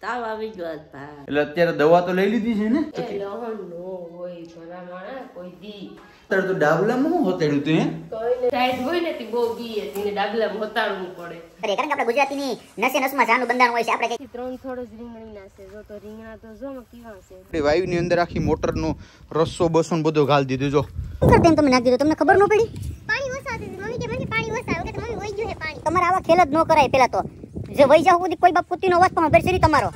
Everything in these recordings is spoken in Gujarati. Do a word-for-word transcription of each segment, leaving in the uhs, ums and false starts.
તાવ આવી ગયો ભાઈ. એટલે અત્યારે દવા તો લઈ લીધી છે ને? એ લહણ નો હોય ભરામણા કોઈ દી. અત્યારે તો ડાબલામાં હું હોતેડ્યું તું હે? કોઈને ટાઈટ હોય ને તે બહુ ગી હતી ને ડાબલામાં હોતાડવું પડે. અરે કારણ કે આપણે ગુજરાતીની નસે નસમાં જાનું બંધાણ હોય છે. આપણે કઈ ત્રણ થોડો જ રીંગણી નાખે જો તો રીંગણા તો જો કેવા છે. આપણે વાયુની અંદર આખી મોટરનો રસ્સો બસો બધો ગાળી દીધું. જો શું કરતે એમ તમે નાખી દીધું, તમને ખબર ન પડી? પાણી ઓછાતું મમ્મી કે મને પાણી ઓછાવે કે મમ્મી વઈ ગયું છે પાણી. તમારે આવા ખેલ જ ન કરાય. પેલા તો જે વઈ જાવ સુધી કોઈ બાપ પુતીનો અવાજ પણ બેસરી તમારો.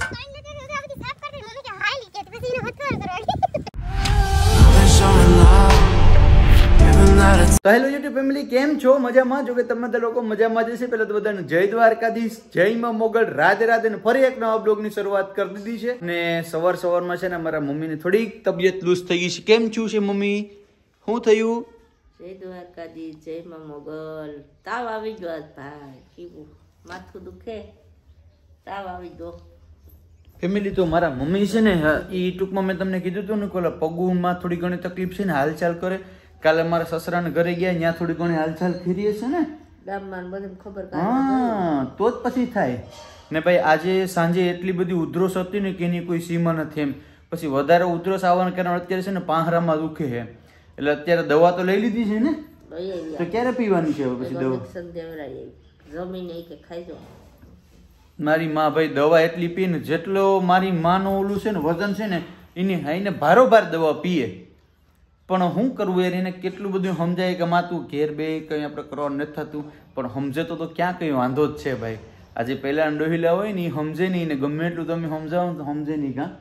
તો હેલો યુટ્યુબ ફેમિલી, કેમ છો? મજામાં? જો કે તમે બધા લોકો મજામાં જ હશે. પહેલા તો બધાને જય દ્વારકાધીશ, જય માં મોગલ, રાધે રાધે. ને ફરી એક નવા બ્લોગની શરૂઆત કરી દીધી છે. ને સવાર સવારમાં છે ને મારા મમ્મીને થોડીક તબિયત લૂઝ થઈ ગઈ છે. કેમ છું છે મમ્મી? શું થયું? જય દ્વારકાધીશ, જય માં મોગલ. તાવ આવી ગયો ભાઈ. કેવું માથું દુખે, તાવ આવી ગયો. ફેમિલી તો મારા મમ્મી છે ને એ ટૂંકમાં મેં તમને કીધું હતું ને કે પગુમાં થોડી ઘણી તકલીફ છે ને, હાલચાલ કરે. કાલે મારા સસરાને ઘરે ગયા, ત્યાં થોડી ઘણી હાલચાલ કરી હશે ને, ગામમાં બધું ખબર કાઢે. હા, તો જ પછી થાય ને ભાઈ. આજે સાંજે એટલી બધી ઉધરસ હતી ને કે એની કોઈ સીમા નથી એમ. પછી વધારે ઉધરસ આવવાના કારણે અત્યારે છે ને પાંહરામાં દુખે છે. એટલે અત્યારે દવા તો લઈ લીધી છે ને, તો ક્યારે પીવાની છે હવે પછી દવા? જમીને કે ખાઈ જો. મારી માં ભાઈ દવા એટલી પીએ ને, જેટલો મારી માનો ઓલું છે ને વજન છે ને એની હાઈને ભારોભાર દવા પીએ. પણ શું કરવું યાર, એને કેટલું બધું સમજાય કે માં તું ઘેર બે કંઈ આપણે કરવાનું નથી થતું. પણ સમજે તો તો ક્યાં કંઈ વાંધો જ છે ભાઈ. આજે પહેલા ડોહીલા હોય ને એ સમજે નહીં, ને ગમે એટલું તમે સમજાવો તો સમજે નહીં. કાં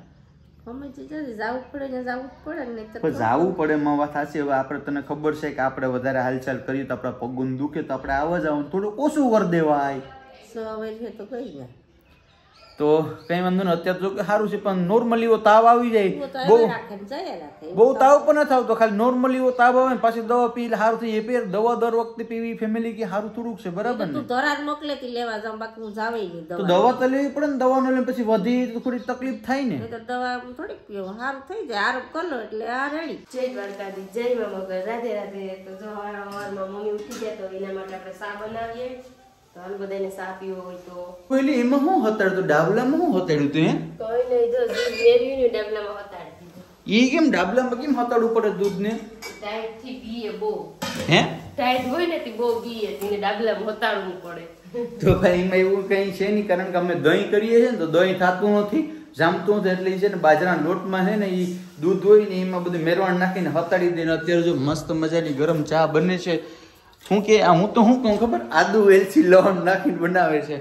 જવું પડે ને જવું પડે ને જવું પડે માં વાત સાચી. હવે આપણે તને ખબર છે કે આપણે વધારે હાલચાલ કરીએ તો આપણા પગું દુખે, તો આપણે આવવા જવાનું થોડું ઓછું કરી દેવાય. સો વર્ષે તો કઈ ને તો કઈ વાંધો ને. અત્યારે તો સારું છે, પણ નોર્મલી તાવ આવી જાય, બહુ બહુ તાવ પણ નથી આવતો, ખાલી નોર્મલી તાવ આવે ને પાછી દવા પી સારું થઈ જાય. દવા દર વખતે પીવી ફેમિલી કે સારું થોડુંક છે, બરાબર ને? ધરાર મોકલે થી લેવા જાવ, બાકી હું જાવે નહીં. તો દવા તો લેવી પડે ને, દવા નો લઈને પછી વધી તો થોડી તકલીફ થાય ને. તો દવા થોડીક પીવો, સારું થઈ જાય. આરોપ કરો એટલે આ રેડી. જય દ્વારકાધીશ, જય માં મોગલ, રાધે રાધે. તો જો સવારમાં મમ્મી ઉઠી જાય તો એના માટે આપણે ચા બનાવીએ. હાલ બધાને ચા પીવો હોય તો કોઈને એમાં શું હતાડ્યું? ડાબલામાં શું હતાડ્યું તું? હે કોઈ નહીં, જો દૂધ મેળવીને ડાબલામાં હતાડી દીધું. ઈ કેમ ડાબલામાં કેમ હતાડવું પડે દૂધ ને? ટાઈટ થી પીએ બહુ. હે ટાઈટ હોય ને તે બહુ પીએ, તેને ડાબલામાં હતાડવું પડે. તો ભાઈ એમાં એવું કઈ છે નહીં, કારણ કે અમે દહીં કરીએ છીએ ને તો દહીં થતું નથી, જામતું નથી. એટલે છે ને બાજરાના લોટમાં છે ને એ દૂધ હોય ને એમાં બધું મેરવાણ નાખીને હતાડી દઈને અત્યારે જો મસ્ત મજાની ગરમ ચા બને છે. હું કે હું તો શું કહું ખબર, આદુ એલચી લવણ નાખીને બનાવે છે.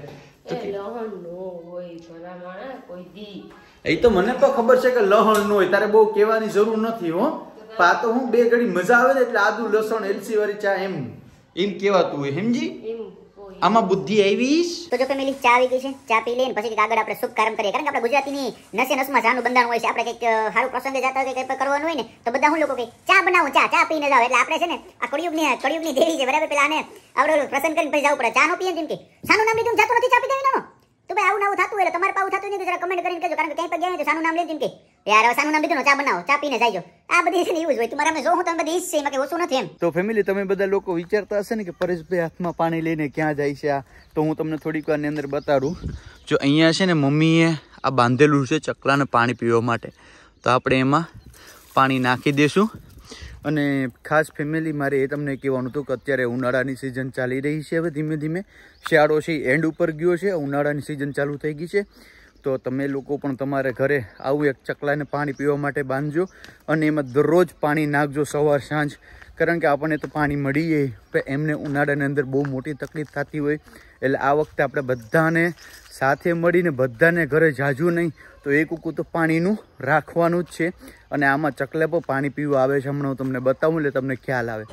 લહણ નો હોય ભરામણા કોઈ દી. એ તો મને તો ખબર છે કે લહણ નો હોય, તારે બહુ કહેવાની જરૂર નથી હો. પા તો હું બે ઘડી મજા આવે ને એટલે આદુ લસણ એલચી વાળી ચા એમ એમ કેવાતું હોય, સમજી? આમાં બુદ્ધિ આવીશ. તો જો ફેમિલી ચા આવી ગઈ છે, ચા પી લઈને પછી આગળ આપણે શુભ કાર્ય કરીએ. કારણ કે આપણે ગુજરાતીની નસે નસમાં જાનું બંધાણ હોય છે. આપણે કંઈક સારું પ્રસંગે જતા હોય, કંઈક કરવાનું હોય ને તો બધા હું લોકો કે ચા બનાવું, ચા ચા પીને જાવ. એટલે આપણે છે ને આ કળિયુગની કળિયુગની દેવી છે, બરાબર? પેલા આને આપણે પ્રસંગ કરીને પછી જવું પડે. ચા નો પીએ જેમ કે સાનું નામ લીધું જાતો નથી ચા પી દેવી. તો ભાઈ આવું આવું થતું હોય તમારે પાવું થતું નહીં તો જરા કમેન્ટ કરીને કહેજો. કારણ કે ક્યાંય પર ગયા તો સાનું નામ લે જેમ કે યાર હવે સાનું નામ લીધું, ચા બનાવો, ચા પીને જાયજો. આ બધી છે ને એવું જ હોય. તમારે અમે જો હું તમે બધી ઈચ્છ છે, એમાં કે ઓછું નથી એમ. તો ફેમિલી તમે બધા લોકો વિચારતા હશે ને કે પરેશભાઈ હાથમાં પાણી લઈને ક્યાં જાય છે આ, તો હું તમને થોડીક વારની અંદર બતાડું. જો અહીંયા છે ને મમ્મીએ આ બાંધેલું છે ચકલાને પાણી પીવા માટે, તો આપણે એમાં પાણી નાખી દઈશું. અને ખાસ ફેમિલી મારે એ તમને કહેવાનું હતું કે અત્યારે ઉનાળાની સિઝન ચાલી રહી છે. હવે ધીમે ધીમે શિયાળો છે એન્ડ ઉપર ગયો છે, ઉનાળાની સિઝન ચાલુ થઈ ગઈ છે. તો તમે લોકો પણ તમારે ઘરે આવું એક ચકલાને પાણી પીવા માટે બાંધજો અને એમાં દરરોજ પાણી નાખજો સવાર સાંજ. કારણ કે આપણને તો પાણી મળી જાય, પણ એમને ઉનાળાની અંદર બહુ મોટી તકલીફ થતી હોય. એટલે આ વખતે આપણે બધાને સાથે મળીને બધાને ઘરે જાજુ નહીં તો એક ઉકું તો પાણીનું રાખવાનું જ છે. અને આમાં ચકલા પર પાણી પીવા આવે છે, હમણાં હું તમને બતાવું એટલે તમને ખ્યાલ આવે.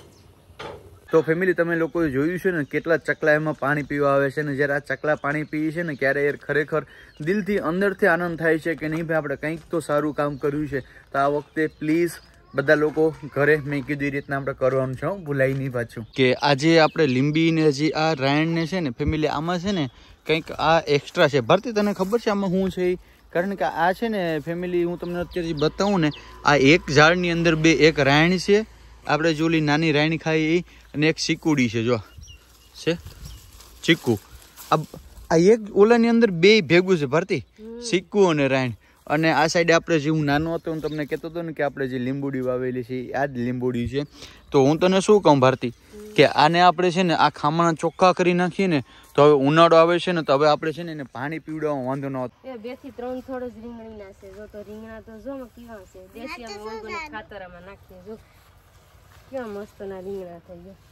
તો ફેમિલી તમે લોકોએ જોયું છે ને કેટલા ચકલા એમાં પાણી પીવા આવે છે. ને જ્યારે આ ચકલા પાણી પીએ છે ને ક્યારે યાર ખરેખર દિલથી અંદરથી આનંદ થાય છે કે નહીં ભાઈ આપણે કંઈક તો સારું કામ કર્યું છે. તો આ વખતે પ્લીઝ બધા લોકો ઘરે મેં કીધું એ રીતના આપણે કરવાનું છે, ભૂલાઈ નહીં પાછું. કે આજે આપણે લીંબી ને હજી આ રાયણને છે ને ફેમિલી આમાં છે ને કંઈક આ એક્સ્ટ્રા છે. ભારતી તને ખબર છે આમાં શું છે? કારણ કે આ છે ને ફેમિલી હું તમને અત્યારે બતાવું ને, આ એક ઝાડની અંદર બે એક રાયણ છે, આપણે જો ઓલી નાની રાયણ ખાઈ એ, અને એક ચીકુડી છે. જો છે ચીકુ. આ આ એક ઓલાની અંદર બે ભેગું છે ભારતી, સિક્કુ અને રાયણ. અને આ સાઈડે આપણે જે હું નાનો હતો હું તમને કહેતો હતો ને કે આપણે જે લીંબુડી વાવેલી છે આ જ લીંબુડી છે. તો હું તને શું કહું ભારતી કે આને આપણે છે ને આ ખામણા ચોખ્ખા કરી નાખીએ ને તો હવે ઉનાળો આવે છે ને તો હવે આપણે છે ને એને પાણી પીવડાવવા વાંધો ન આવતો. એ બે થી ત્રણ થોડો જ રીંગણીના છે. જો તો રીંગણા તો જો કેવા છે, દેશી આમ ઓર્ગેનિક ખાતરમાં નાખીએ. જો કેવા મસ્તના રીંગણા થઈ ગયા.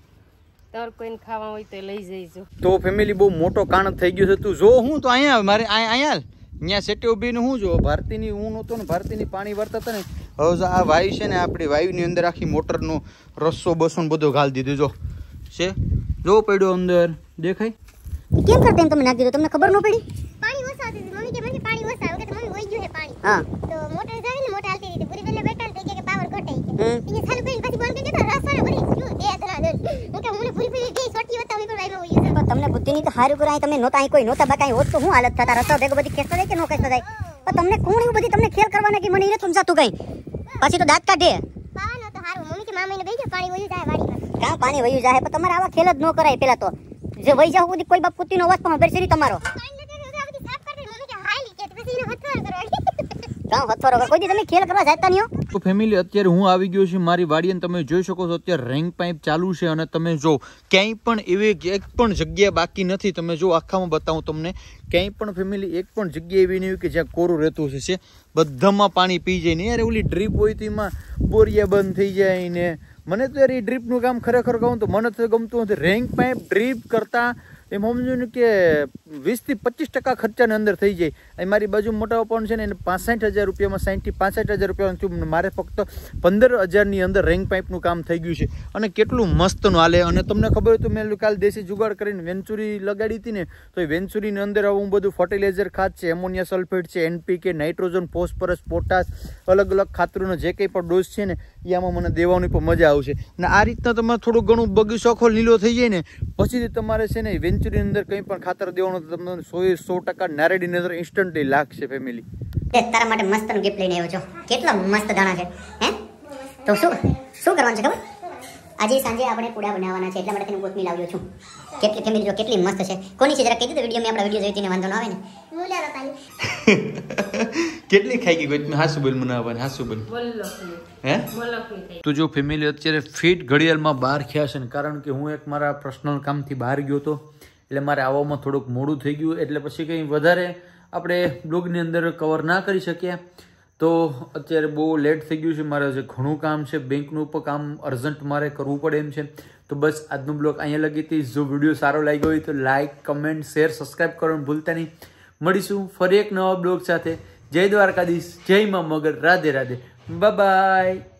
તાર કોઈને ખાવા હોય તો લઈ જઈજો. તો ફેમિલી બહુ મોટો કાણ થઈ ગયો છે. તું જો હું તો અહીંયા મારે અહીંયા અહીંયા સેટે ઉભીને હું જો ભારતીની હું નહોતો ને ભારતીની પાણી વારતા હતા ને હવે આ વાયુ છે ને આપણી વાયુની અંદર આખી મોટરનો રસ્સો બસો ને બધો ઘાલી દીધું. જો છે જો પડ્યો અંદર દેખાય કેમ કરતે એમ તમે નાખી દીધું, તમને ખબર ન પડી? પાણી વસાવતી હતી મમ્મી કે મને પાણી વસાવ કે મમ્મી વહી ગયું છે પાણી. હા તો મોટર જાય ને મોટર હાલતી હતી પૂરી પેલે બેઠા થઈ ગયા કે પાવર ઘટે કે હમ. એ ચાલુ કરીને પછી બંધ કરી દેતા રસાને ભરી ગયું બે ધરા દે હું કે મને પૂરી પેલી ગઈ છોટી હતા અમે પણ વાઈમાં વહી પણ તમને બુદ્ધિની તો હારું કરાય, તમે નહોતા અહીં કોઈ નહોતા બાકી હોત તો હું હાલત થતા રસ્તા ભેગો બધી ખેંચતા જાય કે નો ખેંચતા જાય? પણ તમને કોણ એવું બધી તમને ખેલ કરવાના કે મને એ નથી સમજાતું કઈ, પછી તો દાંત કાઢે. પાવાનો તો હારું મમ્મી કે મામાને બેજો પાણી વહી જાય વાડીમાં. કાં પાણી વયું જાય પણ તમારે આવા ખેલ જ ન કરાય. પેલા તો જે વહી જાવ સુધી કોઈ બાપ કુત્તીનો અવાજ પણ હંભેરશે નહીં તમારો. પાણી નથી આ બધી સાફ કરતી મમ્મી કે હાલી કે પછી એને હથવારો કરવાની. કાં હથવારો કર કોઈ દી તમે ખેલ કરવા જાતા નહીં હો. તો ફેમિલી અત્યારે હું આવી ગયો છું મારી વાડી અને તમે જોઈ શકો છો અત્યારે રેંગ પાઇપ ચાલુ છે અને તમે જો ક્યાંય પણ એવી એક પણ જગ્યા બાકી નથી. તમે જો આખામાં બતાવું તમને ક્યાંય પણ ફેમિલી એક પણ જગ્યા એવી નહીં કે જ્યાં કોરું રહેતું હશે. બધામાં પાણી પી જાય ને યાર. ઓલી ડ્રીપ હોય તો એમાં બોરિયા બંધ થઈ જાય ને મને તો યાર એ ડ્રીપનું કામ ખરેખર કહું તો મને તો ગમતું નથી. રેંગ પાઇપ ડ્રીપ કરતાં એમ સમજો ને કે વીસથી પચીસ ટકા ખર્ચાની અંદર થઈ જાય. અહીં મારી બાજુ મોટા પણ છે ને એને પાસઠ હજાર રૂપિયામાં સાઠથી પાસઠ હજાર રૂપિયાનું થયું. મારે ફક્ત પંદર હજારની અંદર રેંગ પાઇપનું કામ થઈ ગયું છે અને કેટલું મસ્તનું હાલે. અને તમને ખબર હોય તો મેં કાલ દેશી જુગાડ કરીને વેન્ચુરી લગાડી હતી ને તો એ વેન્ચુરીની અંદર હું બધું ફર્ટિલાઇઝર ખાત છે, એમોનિયા સલ્ફેટ છે, એનપીકે, નાઇટ્રોજન, ફોસ્ફરસ, પોટાશ, અલગ અલગ ખાતરોનો જે કંઈ પણ ડોઝ છે ને એ આમાં મને દેવાની પણ મજા આવશે. અને આ રીતના તમારે થોડું ઘણું બગીચો આખો લીલો થઈ જાય ને પછી તમારે છે ને વેન્ચુરી અંદર કંઈ પણ ખાતર દેવાનું તો તમને સો સો ટકા નારેડીની અંદર ઇન્સ્ટન્ટલી લાગશે ફેમિલી. એ તારા માટે મસ્તનું ગિફ્ટ લઈને આવ્યો છો. કેટલા મસ્ત દાણા છે હે. તો શું શું કરવાનું છે ખબર? આજે સાંજે આપણે પૂડા બનાવવાના છે એટલા માટે તેને કોથમીર લાવ્યો છું. કેટલી ફેમિલી જો કેટલી મસ્ત છે. કોની છે જરા કહી દીધું વિડીયો મેં આપણા વિડીયો જોઈને વાંધો ન આવે ને. મુલારો પાણી કેટલી ખાઈ ગઈ ગઈ હાસુ બોલ બનાવવાની હાસુ બોલ મલકની હે મલકની થઈ. તો જો ફેમિલી અત્યારે ફીટ ઘડિયાળમાં બહાર ખ્યા છે ને કારણ કે હું એક મારા પર્સનલ કામથી બહાર ગયો હતો એટલે મારે આવવામાં થોડુંક મોડું થઈ ગયું એટલે પછી કંઈ વધારે આપણે બ્લોગની અંદર કવર ના કરી શક્યા. તો અત્યારે બહુ લેટ થઈ ગયું છે. મારે જે ઘણું કામ છે બેંકનું પણ કામ અર્જન્ટ મારે કરવું પડે એમ છે. તો બસ આજનું બ્લોગ અહીંયા લગી હતી. જો વિડીયો સારો લાગ્યો હોય તો લાઇક, કમેન્ટ, શેર, સબસ્ક્રાઈબ કરવાનું ભૂલતા નહીં. મળીશું ફરી એક નવા બ્લોગ સાથે. જય દ્વારકાધીશ, જય મા મગર, રાધે રાધે, બાય બાય.